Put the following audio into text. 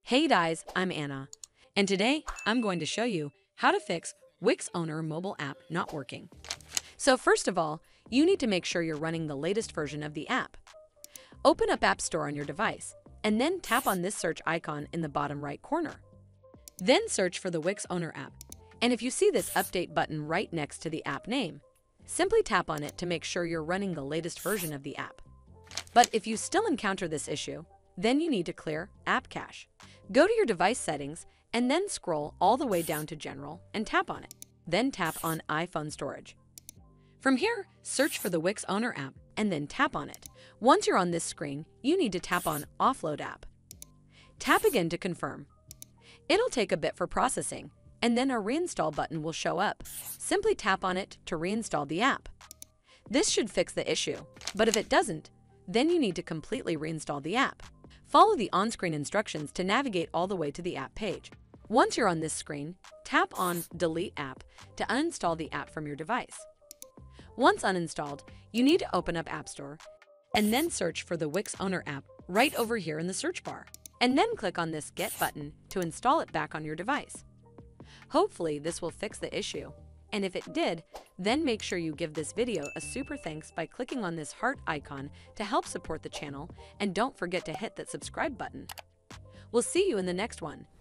Hey guys, I'm Anna, and today I'm going to show you how to fix Wix Owner mobile app not working. So first of all, you need to make sure you're running the latest version of the app. Open up App Store on your device, and then tap on this search icon in the bottom right corner. Then search for the Wix Owner App, and if you see this update button right next to the app name, simply tap on it to make sure you're running the latest version of the app. But if you still encounter this issue, then you need to clear App Cache. Go to your device settings and then scroll all the way down to General and tap on it. Then tap on iPhone Storage. From here, search for the Wix Owner App and then tap on it. Once you're on this screen, you need to tap on Offload App. Tap again to confirm. It'll take a bit for processing, and then a Reinstall button will show up. Simply tap on it to reinstall the app. This should fix the issue, but if it doesn't, then you need to completely reinstall the app. Follow the on-screen instructions to navigate all the way to the app page. Once you're on this screen, tap on Delete App to uninstall the app from your device. Once uninstalled, you need to open up App Store and then search for the Wix Owner App right over here in the search bar, and then click on this Get button to install it back on your device. Hopefully, this will fix the issue. And if it did, then make sure you give this video a super thanks by clicking on this heart icon to help support the channel, and don't forget to hit that subscribe button. We'll see you in the next one.